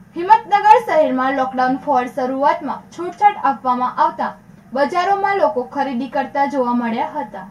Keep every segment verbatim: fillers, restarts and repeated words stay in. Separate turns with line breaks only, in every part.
હિંમતનગર શહેરમાં lockdown four શરૂઆતમાં છૂટછાટ આપવામાં આવતા બજારોમાં લોકો ખરીદી કરતા જોવા મળ્યા હતા।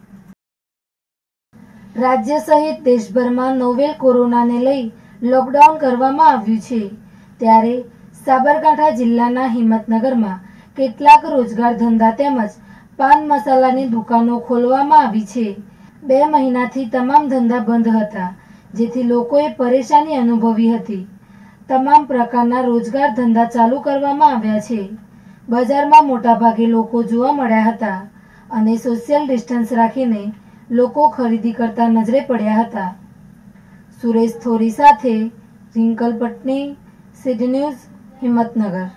રાજ્ય સહિત દેશભરમાં નોવેલ કોરોનાને લઈ લોકડાઉન કરવામાં આવ્યું છે, ત્યારે સાબરકાંઠા જિલ્લાના હિંમતનગરમાં કેટલાક રોજગાર ધંધા તેમજ પાન મસાલાની દુકાનો ખોલવામાં આવી છે। બે મહિનાથી તમામ ધંધા બંધ હતા, જેથી લોકોએ પરેશાની અનુભવી હતી। તમામ પ્રકારના રોજગાર ધંધા ચાલુ કરવામાં આવ્યા છે। બજારમાં મોટાભાગે લોકો જોવા મળ્યા હતા અને સોશિયલ ડિસ્ટન્સ રાખીને લોકો ખરીદી કરતા નજરે પડ્યા હતા। સુરેશ થોરી સાથે Rinkal Patni, city news, Himmatnagar.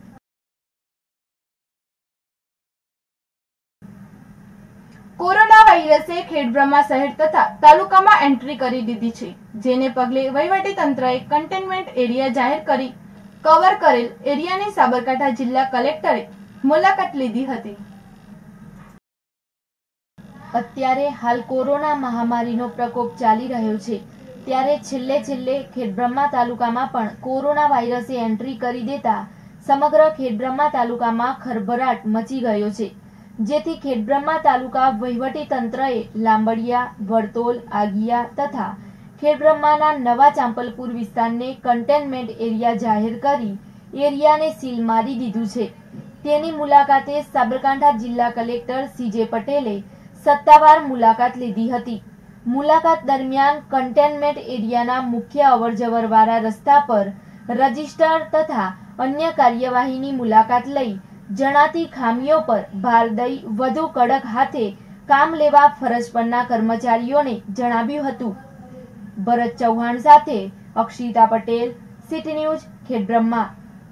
Corona વાયરસે ખેડબ્રહ્મા શહેર તથા તાલુકામાં એન્ટ્રી કરી દીધી છે, જેને પગલે વહીવટી તંત્રએ કન્ટેનમેન્ટ એરિયા જાહેર કરી કવર કરેલ એરિયાની સાબરકાંઠા જિલ્લા કલેક્ટરે મુલાકાત લીધી હતી। અત્યારે હાલ કોરોના મહામારીનો પ્રકોપ ચાલી રહ્યો છે, ત્યારે છેલ્લે છેલ્લે ખેડબ્રહ્મા તાલુકામાં પણ કોરોના વાયરસે એન્ટ્રી કરી દેતા સમગ્ર ખેડબ્રહ્મા તાલુકામાં ખળભળાટ મચી ગયો છે, જેથી ખેડબ્રહ્મા તાલુકા વહીવટી તંત્રએ લાંબડિયા, વડતોલ, આગિયા તથા ખેડબ્રહ્માના નવા ચાંપલપુર વિસ્તારને કન્ટેનમેન્ટ એરિયા જાહેર કરી એરિયાને સીલ મારી દીધું છે। તેની મુલાકાતે સાબરકાંઠા જિલ્લા કલેક્ટર સીજે પટેલે સત્તાવાર મુલાકાત લીધી હતી। મુલાકાત દરમિયાન કન્ટેનમેન્ટ એરિયાના મુખ્ય અવરજવર વાળા રસ્તા પર રજીસ્ટર તથા અન્ય કાર્યવાહીની મુલાકાત લઈ જણાતી ખામીઓ પર ભાર દઈ વધુ કડક હાથે કામ લેવા ફરજ પરના કર્મચારીઓને જણાવ્યું હતું। ભરત ચૌહાણ સાથે અક્ષિતા પટેલ, સીટી ન્યૂઝ, ખેડબ્રહ્મા।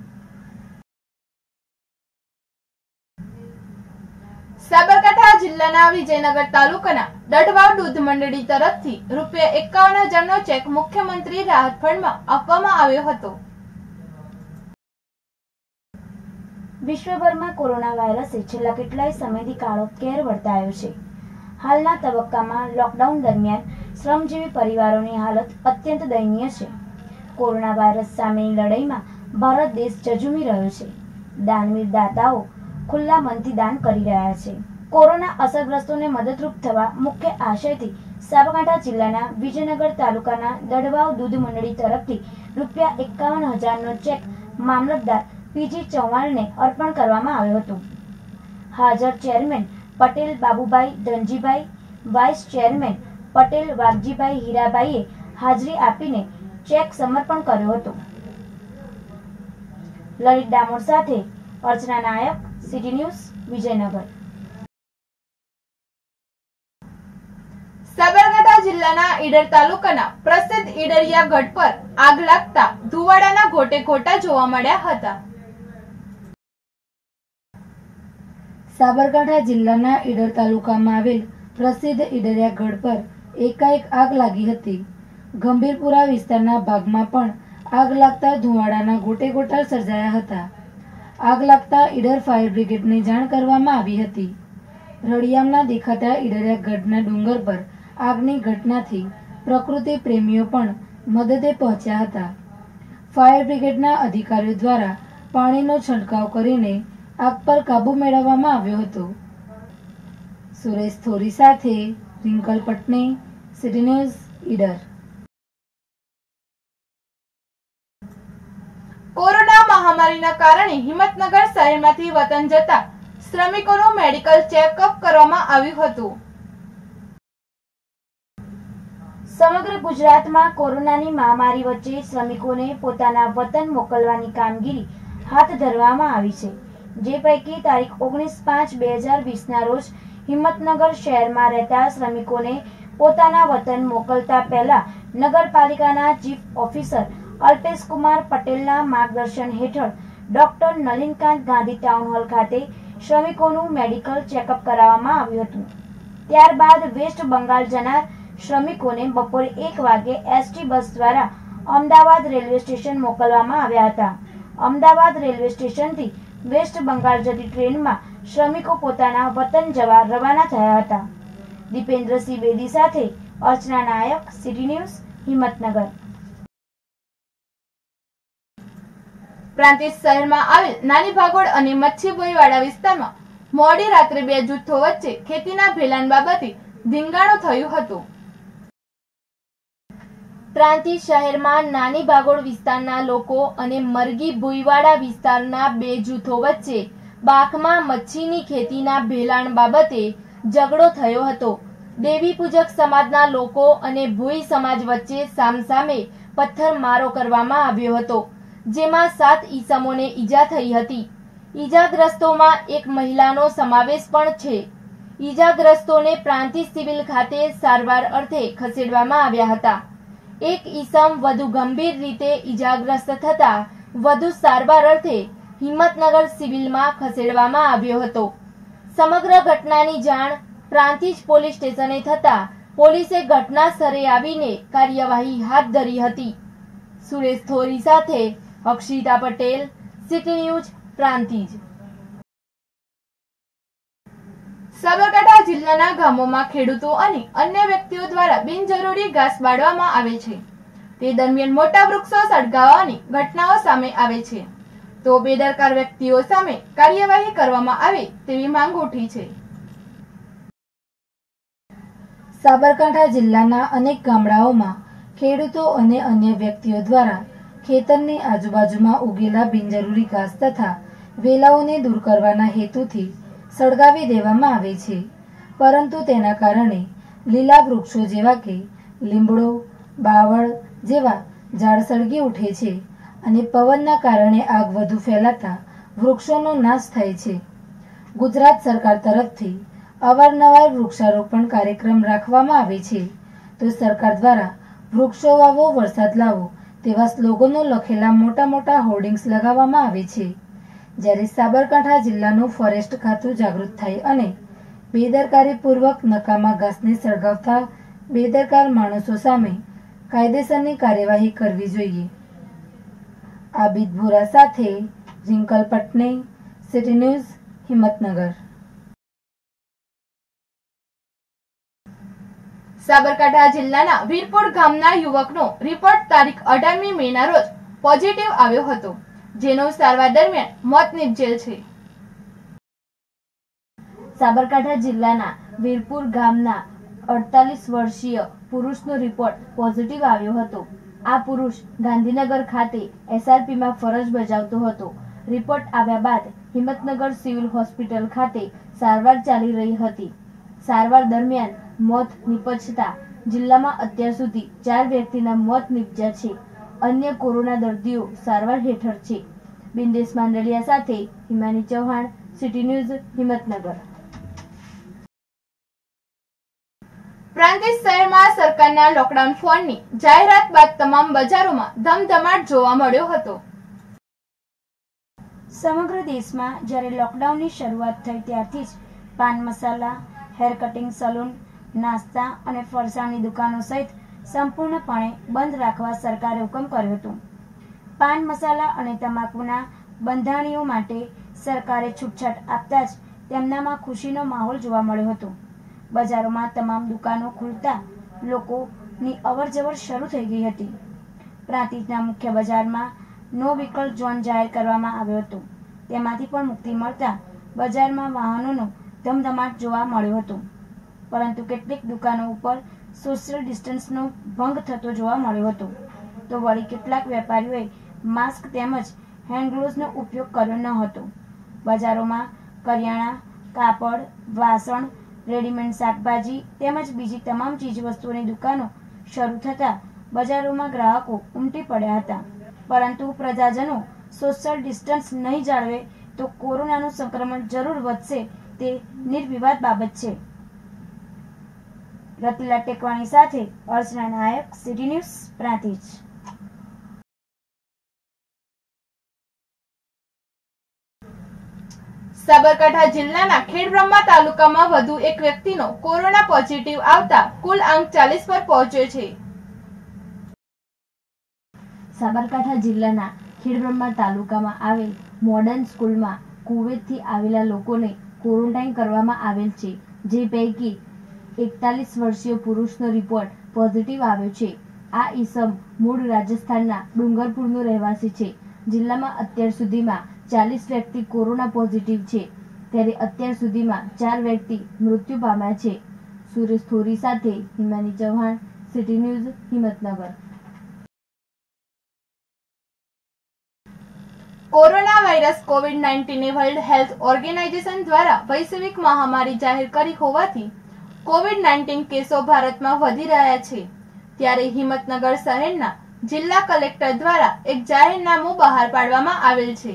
સાબરકાંઠા જિલ્લાના વિજયનગર તાલુકાના દઢવાવ દૂધ મંડળી તરફથી રૂપિયા એકાવન હજારનો ચેક મુખ્યમંત્રી રાહત ફંડમાં આપવામાં આવ્યો હતો।
વિશ્વભરમાં કોરોના વાયરસે છેલ્લા કેટલાય સમયથી કાળો કેર વર્તાયો છે। હાલના તબક્કામાં લોકડાઉન દરમિયાન શ્રમજીવી પરિવારોની હાલત અત્યંત દયનીય છે। કોરોના વાયરસ સામેની લડાઈમાં ભારત દેશ ઝઝૂમી રહ્યો છે। દાનવીર દાતાઓ ખુલ્લા મનથી દાન કરી રહ્યા છે। કોરોના અસરગ્રસ્તોને મદદરૂપ થવા મુખ્ય આશયથી સાબરકાંઠા જિલ્લાના વિજયનગર તાલુકાના દઢવાવ દૂધ મંડળી તરફથી રૂપિયા એકાવન હજારનો ચેક મામલતદાર પીજી ચૌહાણને અર્પણ કરવામાં આવ્યો હતો। હાજર chairman Patel Babubhai Dhanjibhai, vice chairman Patel Vaghjibhai હીરાભાઈએ હાજરી આપીને ચેક સમર્પણ કર્યો હતો। લલિત ડામોર સાથે અર્ચના નાયક, સીટી ન્યૂઝ, વિજયનગર।
સાબરકાંઠા જિલ્લાના ઈડર તાલુકાના પ્રસિદ્ધ ઈડરિયા ગઢ પર આગ લાગતા ધુવાડાના ગોટે ગોટા જોવા મળ્યા હતા।
સાબરકાંઠા જિલ્લાના ઈડર તાલુકામાં આવેલ પ્રસિદ્ધ ઈડરિયા ગઢ પર એકાએક આગ લાગી હતી। ગંભીરપુરા વિસ્તારના ભાગમાં પણ આગ લાગતા ધુવાડાના ગોટે ગોટા સર્જાયા હતા। આગ લાગતા ઈડર ફાયર બ્રિગેડને જાણ કરવામાં આવી હતી। રળિયામના દેખાતા ઈડરિયા ગઢના ડુંગર પર આગની ઘટનાથી પ્રકૃતિ પ્રેમીઓ પણ મદદે પહોંચ્યા હતા। ફાયર બ્રિગેડના અધિકારીઓ દ્વારા પાણીનો છંટકાવ કરીને આગ પર કાબુ મેળવવામાં આવ્યો હતો। સુરેશ થોરી સાથે Rinkal Patni, city news, Idar.
Corona મહામારીના કારણે હિંમતનગર શહેરમાંથી વતન જતા શ્રમિકોનું મેડિકલ ચેકઅપ કરવામાં આવ્યું હતું।
સમગ્ર ગુજરાતમાં કોરોનાની મહામારી વચ્ચે શ્રમિકોને પોતાના વતન મોકલવાની કામગીરી હાથ ધરવામાં આવી છે, જે પૈકી તારીખ ઓગણીસ પાંચ બે હજાર વીસના રોજ હિંમતનગર શહેરમાં રહેતા શ્રમિકોને પોતાના વતન મોકલતા પહેલા નગરપાલિકાના ચીફ ઓફિસર અલ્પેશ કુમાર પટેલના માર્ગદર્શન હેઠળ doctor Nalinkant Gandhi town hall ખાતે શ્રમિકોનું મેડિકલ ચેકઅપ કરાવવામાં આવ્યું હતું। ત્યારબાદ વેસ્ટ બંગાળ જનાર શ્રમિકોને બપોરે એક વાગે એસટી બસ દ્વારા અમદાવાદ રેલવે સ્ટેશન મોકલવામાં આવ્યા હતા। અમદાવાદ રેલવે સ્ટેશનથી વેસ્ટ બંગાળ જતી ટ્રેનમાં શ્રમિકો પોતાના વતન જવા રવાના થયા હતા। દીપેન્દ્રસિંહ બેદી સાથે અર્ચના નાયક, સીટી ન્યૂઝ, હિંમતનગર।
પ્રાંતિજ શહેરમાં આવેલ નાની ભાગોળ અને મચ્છીભોઈવાડા વિસ્તારમાં મોડી રાત્રે બે જૂથો વચ્ચે ખેતીના ભેલાણ બાબતે ધીંગાણું થયું હતું.
પ્રાંતિજ શહેરમાં નાની ભાગોળ વિસ્તારના લોકો અને મરઘી ભુઈવાડા વિસ્તારના બે જૂથો વચ્ચે બાખમાં મચ્છીની ખેતીના ભેલાણ બાબતે ઝઘડો થયો હતો. દેવી પૂજક સમાજના લોકો અને ભુઈ સમાજ વચ્ચે સામસામે પથ્થરમારો કરવામાં આવ્યો હતો, જેમાં સાત ઈસમોને ઈજા થઈ હતી. ઈજાગ્રસ્તોમાં એક મહિલાનો સમાવેશ પણ છે. ઈજાગ્રસ્તોને પ્રાંતિજ સિવિલ ખાતે સારવાર અર્થે ખસેડવામાં આવ્યા હતા. એક ઈસમ વધુ ગંભીર રીતે ઈજાગ્રસ્ત થતા વધુ સારવાર અર્થે હિંમતનગર સિવિલમાં ખસેડવામાં આવ્યો હતો. સમગ્ર ઘટનાની જાણ પ્રાંતિજ પોલીસ સ્ટેશને થતા પોલીસે ઘટના સ્થળે આવીને કાર્યવાહી હાથ ધરી હતી. સુરેશ થોરી સાથે અક્ષિતા પટેલ, સિટી ન્યૂઝ, પ્રાંતિજ.
સાબરકાંઠા જિલ્લાના ગામોમાં ખેડૂતો અને અન્ય વ્યક્તિઓ દ્વારા બિનજરૂરી ઘાસ બાળવામાં આવે છે. તે દરમિયાન મોટા વૃક્ષો સળગાવવાની ઘટનાઓ સામે આવે છે, તો બેદરકાર વ્યક્તિઓ સામે કાર્યવાહી કરવામાં આવે તેવી માંગ ઉઠી છે.
સાબરકાંઠા જિલ્લાના અનેક ગામડાઓમાં ખેડૂતો અને અન્ય વ્યક્તિઓ દ્વારા ખેતરની આજુબાજુમાં ઉગેલા બિનજરૂરી ઘાસ તથા વેલાઓને દૂર કરવાના હેતુથી સળગાવી દેવામાં આવે છે, પરંતુ તેના કારણે લીલા વૃક્ષો જેવા કે લીમડો, બાવળ જેવા ઝાડ સળગી ઉઠે છે અને પવનના કારણે આગ વધુ ફેલાતા વૃક્ષોનો નાશ થાય છે. ગુજરાત સરકાર તરફથી અવારનવાર વૃક્ષારોપણ કાર્યક્રમ રાખવામાં આવે છે, તો સરકાર દ્વારા વૃક્ષો વાવો વરસાદ લાવો તેવા સ્લોગનો લખેલા મોટા મોટા હોર્ડિંગ્સ લગાવવામાં આવે છે. જ્યારે સાબરકાંઠા જિલ્લાનું ફોરેસ્ટ ખાતું જાગૃત થાય અને બેદરકારીપૂર્વક નકામા ઘાસને સળગાવતા બેદરકાર માણસો સામે કાયદેસરની કાર્યવાહી કરવી જોઈએ. આબિદ ભુરા સાથે રિંકલ પટને, સિટી ન્યૂઝ, હિંમતનગર.
સાબરકાંઠા જિલ્લાના વીરપુર ગામના યુવકનો રિપોર્ટ તારીખ અઢારમી મેના રોજ પોઝિટિવ આવ્યો હતો, જેનું સારવાર દરમિયાન મોત નિપજેલ છે.
સાબરકાંઠા જિલ્લાના વીરપુર ગામના અડતાલીસ વર્ષીય પુરુષનો રિપોર્ટ પોઝિટિવ આવ્યો હતો. આ પુરુષ ગાંધીનગર ખાતે એસઆરપીમાં ફરજ બજાવતો હતો. રિપોર્ટ આવ્યા બાદ હિંમતનગર સિવિલ હોસ્પિટલ ખાતે સારવાર ચાલી રહી હતી. સારવાર દરમિયાન મોત નિપજતા જિલ્લામાં અત્યાર સુધી ચાર વ્યક્તિના મોત નિપજ્યા છે. અન્ય કોરોના દર્દીઓ સારવાર હેઠળ છે. બિંદેશ માંડલિયા સાથે હિમાની ચૌહાણ, સિટી ન્યૂઝ, હિંમતનગર.
પ્રાંતિજ શહેરમાં સરકારના લોકડાઉન ફોનની જાહેરાત બાદ તમામ બજારોમાં ધમધમાટ જોવા મળ્યો હતો.
સમગ્ર દેશમાં જ્યારે લોકડાઉનની શરૂઆત થઈ ત્યારથી જ paan masala, hair cutting salon, નાસ્તા અને ફરસાણની દુકાનો સહિત સંપૂર્ણપણે બંધ રાખવા સરકારે હુકમ કર્યો હતો. પાન મસાલા અને તમાકુના બંધાણીઓ માટે સરકારે છૂટછાટ આપતા જ તેમનામાં ખુશીનો માહોલ જોવા મળ્યો હતો. બજારોમાં તમામ દુકાનો ખુલતા લોકોની અવરજવર શરૂ થઈ ગઈ હતી. પ્રાંતિજના મુખ્ય બજારમાં નો વ્હીકલ ઝોન જાહેર કરવામાં આવ્યો હતો. તેમાંથી પણ મુક્તિ મળતા બજારમાં વાહનોનો ધમધમાટ જોવા મળ્યો હતો, પરંતુ કેટલીક દુકાનો ઉપર સોશિયલ ડિસ્ટન્સનો ભંગ થતો જોવા મળ્યો હતો, તો વળી કેટલાક વેપારીઓએ માસ્ક તેમજ હેન્ડ ગ્લોવ્સનો ઉપયોગ કર્યો ન હતો. બજારોમાં કરિયાણા, કાપડ, વાસણ, રેડીમેડ શાકભાજી તેમજ બીજી તમામ ચીજવસ્તુઓની દુકાનો શરૂ થતાં બજારોમાં ગ્રાહકો ઉમટી પડ્યા હતા, પરંતુ પ્રજાજનો સોશિયલ ડિસ્ટન્સ નહીં જાળવે તો કોરોનાનું સંક્રમણ જરૂર વધશે તે નિર્વિવાદ બાબત છે. રતિલા ટેકવાણી સાથે અર્ચના નાયક, સિટી ન્યૂઝ, પ્રાંતિજ.
સાબરકાંઠા જિલ્લાના ખેડબ્રહ્મા તાલુકામાં વધુ એક વ્યક્તિનો કોરોના પોઝિટિવ આવતા કુલ આંક ચાલીસ પર પહોંચ્યો છે.
સાબરકાંઠા જિલ્લાના ખેડબ્રહ્મા તાલુકામાં આવેલ મોડર્ન સ્કૂલમાં કુવૈતથી આવેલા લોકોને ક્વોરન્ટાઇન કરવામાં આવેલ છે, જે પૈકી એકતાલીસ વર્ષીય પુરુષનો રિપોર્ટ પોઝિટિવ આવ્યો છે. આ ઈસમ મૂળ રાજસ્થાનના ડુંગરપુરનો રહેવાસી છે.
જિલ્લામાં અત્યાર સુધીમાં ચાલીસ વ્યક્તિ કોરોના પોઝિટિવ છે, ત્યારે અત્યાર સુધીમાં ચાર વ્યક્તિ મૃત્યુ પામ્યા છે. સુરેશ થોરી સાથે Himani Chauhan, city news, Himmatnagar.
Corona virus COVID nineteen World Health Organization દ્વારા વૈશ્વિક મહામારી જાહેર કરી હોવાથી કોવિડ નાઇન્ટીન કેસો ભારતમાં વધી રહ્યા છે. ત્યારે હિંમતનગર શહેરના જિલ્લા કલેક્ટર દ્વારા એક જાહેરનામું બહાર પાડવામાં આવેલ છે.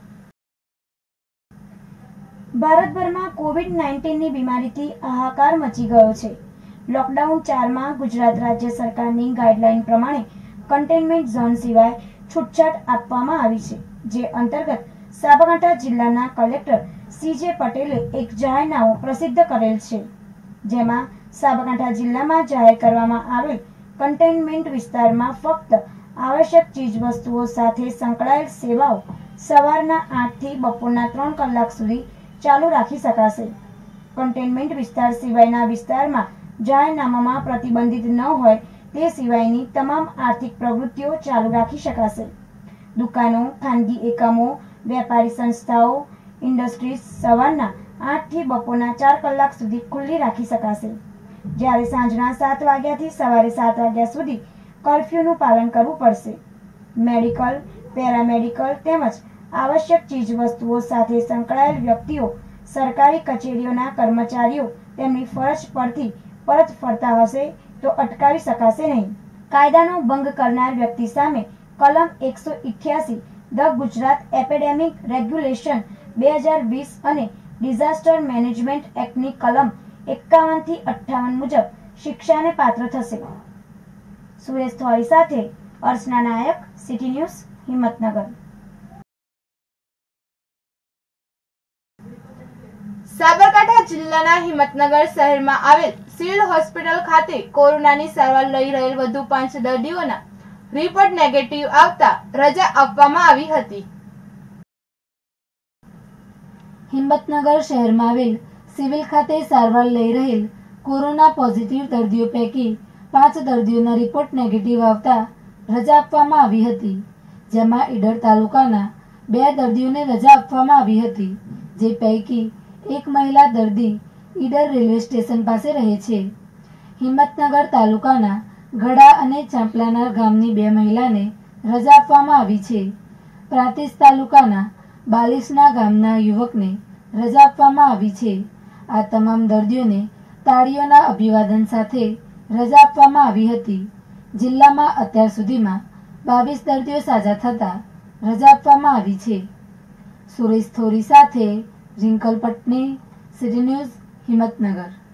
ભારતભરમાં કોવિડ નાઇન્ટીનની બીમારીથી હાહાકાર મચી ગયો છે. લોકડાઉન ચારમાં ગુજરાત રાજ્ય સરકારની ગાઈડલાઈન પ્રમાણે કન્ટેનમેન્ટ ઝોન સિવાય છૂટછાટ આપવામાં આવી છે, જે અંતર્ગત સાબરકાંઠા જિલ્લાના કલેક્ટર સી જે પટેલે એક જાહેરનામું પ્રસિદ્ધ કરેલ છે, જેમાં સાબરકાંઠા જિલ્લામાં જાહેર કરવામાં આવેલ કન્ટેનમેન્ટ વિસ્તારમાં ફક્ત આવશ્યક ચીજવસ્તુઓ સાથે સંકળાયેલ સેવાઓ સવારના આઠ થી બપોરના ત્રણ કલાક સુધી ચાલુ રાખી શકાશે. કન્ટેનમેન્ટ વિસ્તાર સિવાયના વિસ્તારમાં જાહેરનામામાં પ્રતિબંધિત ન હોય તે સિવાયની તમામ આર્થિક પ્રવૃત્તિઓ ચાલુ રાખી શકાશે. દુકાનો, ખાનગી એકમો, વેપારી સંસ્થાઓ, ઇન્ડસ્ટ્રીઝ સવારના આઠ થી બપોરના ચાર કલાક સુધી ખુલ્લી રાખી શકાશે, જ્યારે સાંજના સાત વાગ્યાથી સવારે સાત વાગ્યા સુધી કર્ફ્યુનું પાલન કરવું પડશે. મેડિકલ, પેરામેડિકલ તેમજ આવશ્યક ચીજવસ્તુઓ સાથે સંકળાયેલ વ્યક્તિઓ, સરકારી કચેરીઓના કર્મચારીઓ તેમની ફરજ પરથી પરત ફરતા હશે તો અટકાવી શકાશે નહીં. કાયદાનો ભંગ કરનાર વ્યક્તિ સામે કલમ એકસો ઇઠ્યાસી ધ ગુજરાત એપિડેમિક રેગ્યુલેશન બે હજાર વીસ અને ડિઝાસ્ટર મેનેજમેન્ટ એક્ટની કલમ એકાવન થી અઠ્ઠાવન મુજબ શિક્ષાને પાત્ર થશે. સુરેશ થોરી સાથે અર્ચના નાયક, સિટી ન્યૂઝ, હિંમતનગર.
સાબરકાંઠા જિલ્લાના હિંમતનગર શહેરમાં આવેલ સિવિલ હોસ્પિટલ ખાતે કોરોનાની સારવાર લઈ રહેલ વધુ પાંચ દર્દીઓના રિપોર્ટ નેગેટિવ આવતા રજા આપવામાં આવી હતી.
હિંમતનગર શહેરમાં આવેલ સિવિલ ખાતે સારવાર લઈ રહેલ કોરોના પોઝિટિવ દર્દીઓ પૈકી પાંચ દર્દીઓના રિપોર્ટ નેગેટિવ આવતા રજા આપવામાં આવી હતી, જેમાં ઈડર તાલુકાના બે દર્દીઓને રજા આપવામાં આવી હતી, જે પૈકી એક મહિલા દર્દી ઈડર રેલવે સ્ટેશન પાસે રહે છે. હિંમતનગર તાલુકાના ગડા અને ચાંપલાના ગામની બે મહિલાને રજા આપવામાં આવી છે. પ્રાંતિજ તાલુકાના બાલીસના ગામના યુવકને રજા આપવામાં આવી છે. આ તમામ દર્દીઓને તાળીઓના અભિવાદન સાથે રજા આપવામાં આવી હતી. જિલ્લામાં અત્યાર સુધીમાં બાવીસ દર્દીઓ સાજા થતા રજા આપવામાં આવી છે. સુરેશ થોરી સાથે રિંકલ પટની, સિટી ન્યૂઝ, હિંમતનગર.